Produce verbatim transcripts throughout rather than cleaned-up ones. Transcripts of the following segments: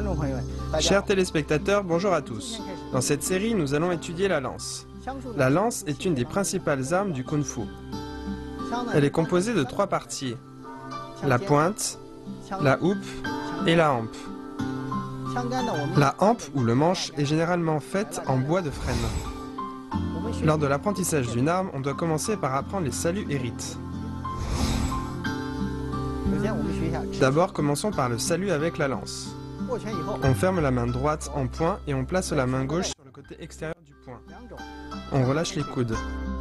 Chers téléspectateurs, bonjour à tous. Dans cette série, nous allons étudier la lance. La lance est une des principales armes du kung-fu. Elle est composée de trois parties: la pointe, la houppe et la hampe. La hampe ou le manche est généralement faite en bois de frêne. Lors de l'apprentissage d'une arme, on doit commencer par apprendre les saluts et rites. D'abord, commençons par le salut avec la lance. On ferme la main droite en poing et on place la main gauche sur le côté extérieur du poing. On relâche les coudes.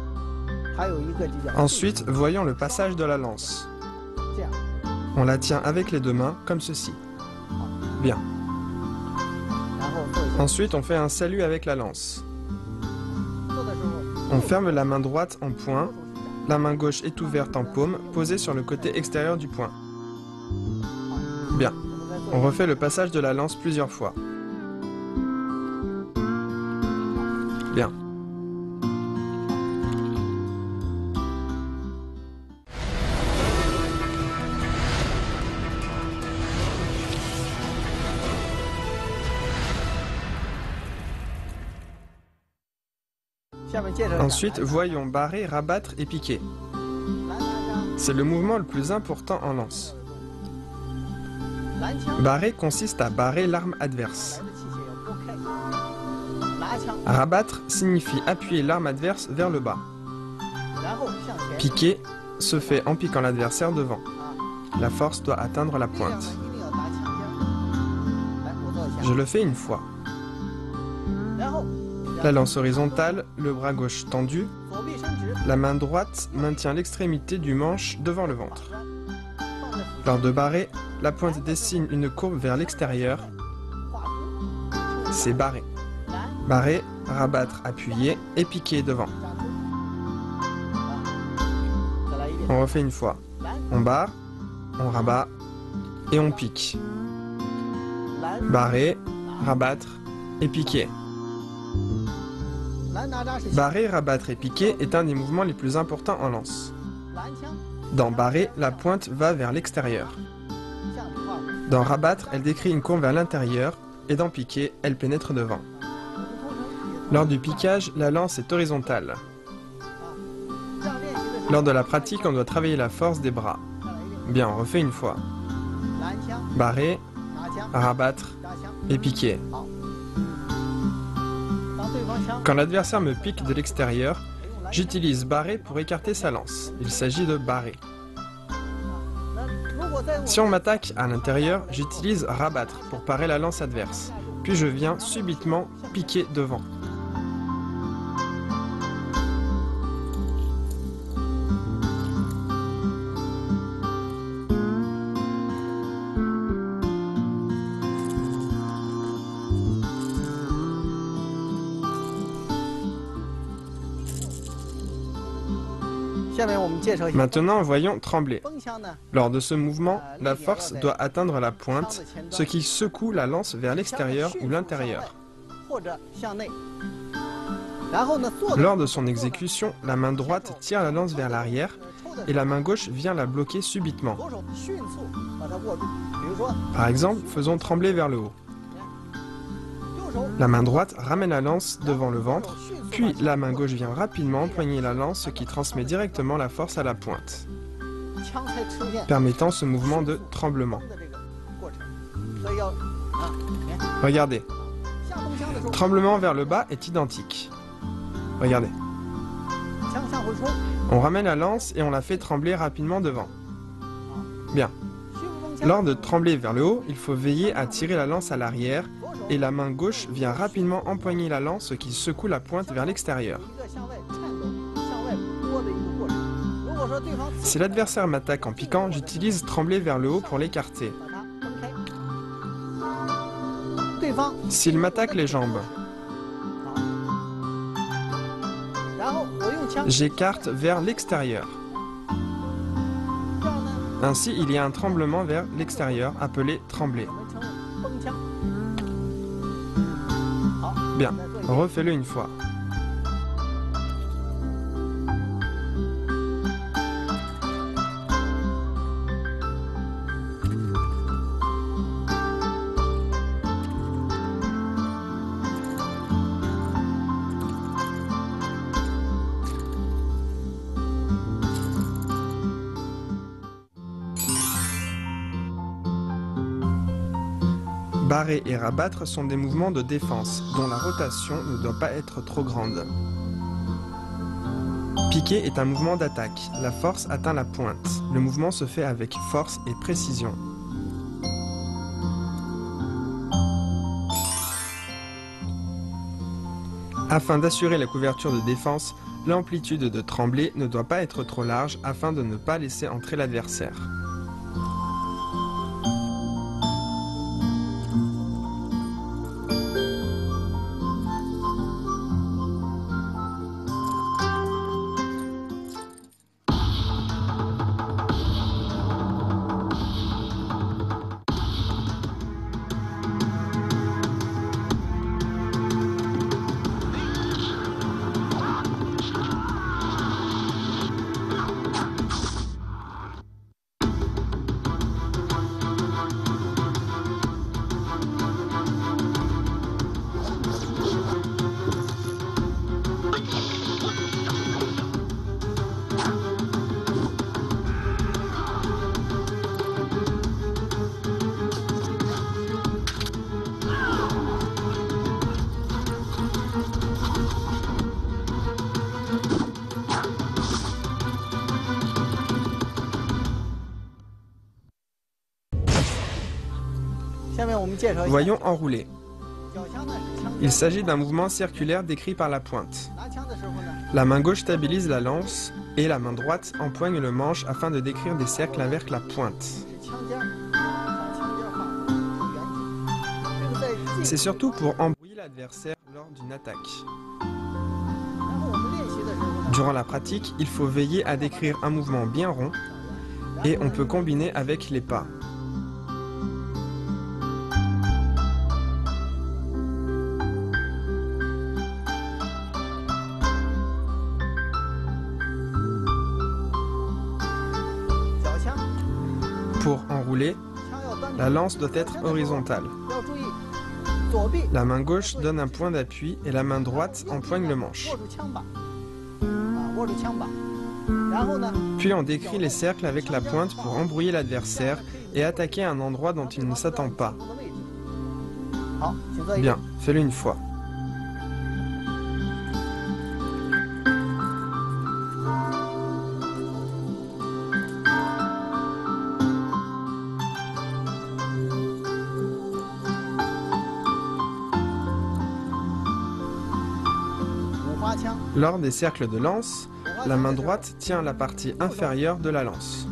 Ensuite, voyons le passage de la lance. On la tient avec les deux mains, comme ceci. Bien. Ensuite, on fait un salut avec la lance. On ferme la main droite en poing. La main gauche est ouverte en paume, posée sur le côté extérieur du poing. Bien. On refait le passage de la lance plusieurs fois. Bien. Ensuite, voyons barrer, rabattre et piquer. C'est le mouvement le plus important en lance. Barrer consiste à barrer l'arme adverse. Rabattre signifie appuyer l'arme adverse vers le bas. Piquer se fait en piquant l'adversaire devant. La force doit atteindre la pointe. Je le fais une fois. La lance horizontale, le bras gauche tendu, la main droite maintient l'extrémité du manche devant le ventre. Lors de barrer, la pointe dessine une courbe vers l'extérieur. C'est barrer. Barrer, rabattre, appuyer et piquer devant. On refait une fois. On barre, on rabat et on pique. Barrer, rabattre et piquer. Barrer, rabattre et piquer est un des mouvements les plus importants en lance. Dans barrer, la pointe va vers l'extérieur. Dans rabattre, elle décrit une courbe vers l'intérieur, et dans piquer, elle pénètre devant. Lors du piquage, la lance est horizontale. Lors de la pratique, on doit travailler la force des bras. Bien, on refait une fois. Barrer, rabattre et piquer. Quand l'adversaire me pique de l'extérieur, j'utilise barrer pour écarter sa lance. Il s'agit de barrer. Si on m'attaque à l'intérieur, j'utilise rabattre pour parer la lance adverse. Puis je viens subitement piquer devant. Maintenant, voyons trembler. Lors de ce mouvement, la force doit atteindre la pointe, ce qui secoue la lance vers l'extérieur ou l'intérieur. Lors de son exécution, la main droite tire la lance vers l'arrière et la main gauche vient la bloquer subitement. Par exemple, faisons trembler vers le haut. La main droite ramène la lance devant le ventre, puis la main gauche vient rapidement empoigner la lance, ce qui transmet directement la force à la pointe, permettant ce mouvement de tremblement. Regardez. Tremblement vers le bas est identique. Regardez. On ramène la lance et on la fait trembler rapidement devant. Bien. Lors de trembler vers le haut, il faut veiller à tirer la lance à l'arrière et la main gauche vient rapidement empoigner la lance, ce qui secoue la pointe vers l'extérieur. Si l'adversaire m'attaque en piquant, j'utilise trembler vers le haut pour l'écarter. S'il m'attaque les jambes, j'écarte vers l'extérieur. Ainsi, il y a un tremblement vers l'extérieur, appelé trembler. Bien, refais-le une fois. Barrer et rabattre sont des mouvements de défense, dont la rotation ne doit pas être trop grande. Piquer est un mouvement d'attaque. La force atteint la pointe. Le mouvement se fait avec force et précision. Afin d'assurer la couverture de défense, l'amplitude de tremblée ne doit pas être trop large afin de ne pas laisser entrer l'adversaire. Voyons enrouler. Il s'agit d'un mouvement circulaire décrit par la pointe. La main gauche stabilise la lance et la main droite empoigne le manche afin de décrire des cercles avec la pointe. C'est surtout pour embrouiller l'adversaire lors d'une attaque. Durant la pratique, il faut veiller à décrire un mouvement bien rond et on peut combiner avec les pas. Pour enrouler, la lance doit être horizontale. La main gauche donne un point d'appui et la main droite empoigne le manche. Puis on décrit les cercles avec la pointe pour embrouiller l'adversaire et attaquer un endroit dont il ne s'attend pas. Bien, fais-le une fois. Lors des cercles de lance, la main droite tient la partie inférieure de la lance.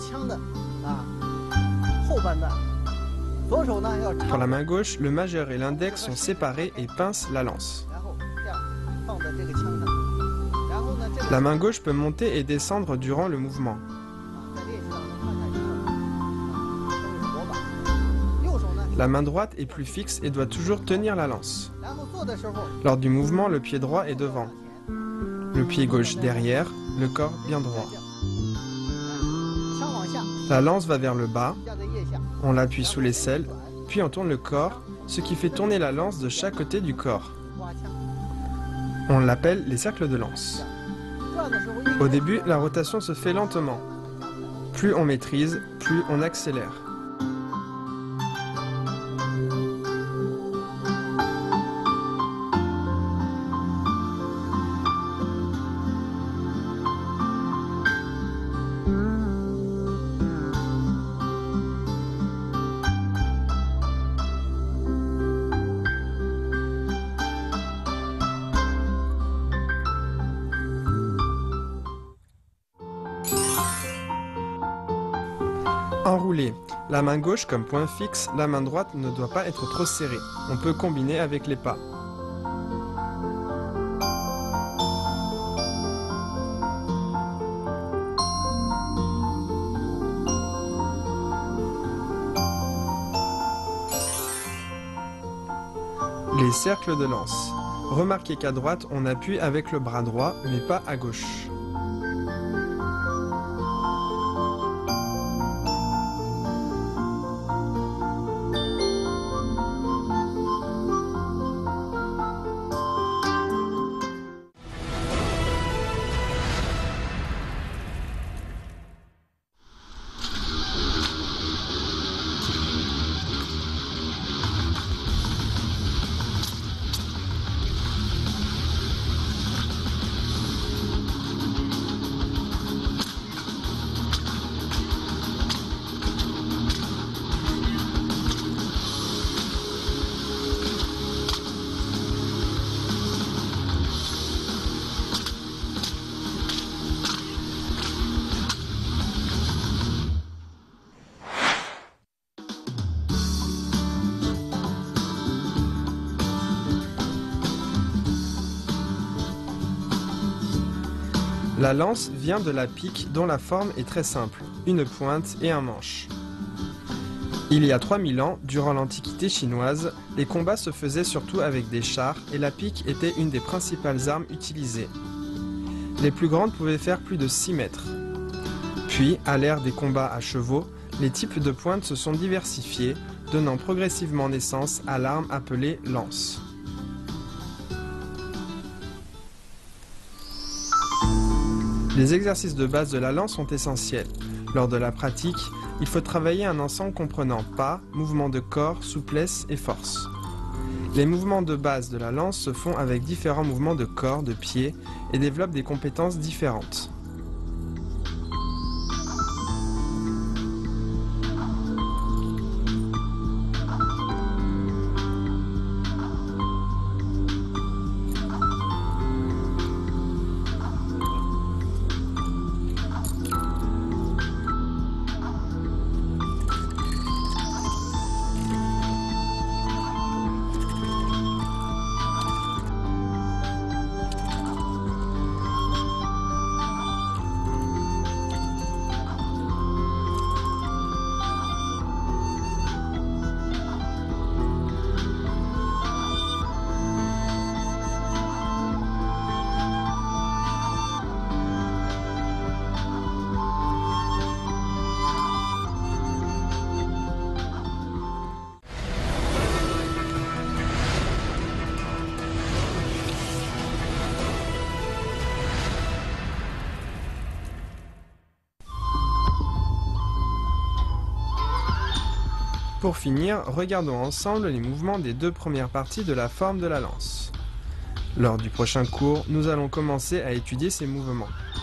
Pour la main gauche, le majeur et l'index sont séparés et pincent la lance. La main gauche peut monter et descendre durant le mouvement. La main droite est plus fixe et doit toujours tenir la lance. Lors du mouvement, le pied droit est devant. Le pied gauche derrière, le corps bien droit. La lance va vers le bas, on l'appuie sous l'aisselle, puis on tourne le corps, ce qui fait tourner la lance de chaque côté du corps. On l'appelle les cercles de lance. Au début, la rotation se fait lentement. Plus on maîtrise, plus on accélère. Enrouler. La main gauche comme point fixe, la main droite ne doit pas être trop serrée. On peut combiner avec les pas. Les cercles de lance. Remarquez qu'à droite, on appuie avec le bras droit, mais pas à gauche. La lance vient de la pique dont la forme est très simple, une pointe et un manche. Il y a trois mille ans, durant l'Antiquité chinoise, les combats se faisaient surtout avec des chars et la pique était une des principales armes utilisées. Les plus grandes pouvaient faire plus de six mètres. Puis, à l'ère des combats à chevaux, les types de pointes se sont diversifiés, donnant progressivement naissance à l'arme appelée lance. Les exercices de base de la lance sont essentiels. Lors de la pratique, il faut travailler un ensemble comprenant pas, mouvement de corps, souplesse et force. Les mouvements de base de la lance se font avec différents mouvements de corps, de pieds et développent des compétences différentes. Pour finir, regardons ensemble les mouvements des deux premières parties de la forme de la lance. Lors du prochain cours, nous allons commencer à étudier ces mouvements.